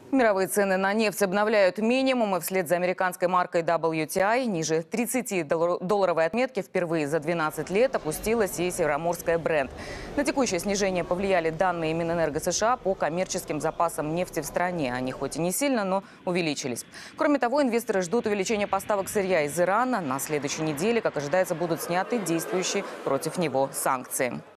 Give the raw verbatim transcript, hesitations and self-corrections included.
Мировые цены на нефть обновляют минимумы. Вслед за американской маркой дабл ю ти ай ниже тридцати долларовой отметки впервые за двенадцать лет опустилась и североморская Brent. На текущее снижение повлияли данные Минэнерго США по коммерческим запасам нефти в стране. Они хоть и не сильно, но увеличились. Кроме того, инвесторы ждут увеличения поставок сырья из Ирана. На следующей неделе, как ожидается, будут сняты действующие против него санкции.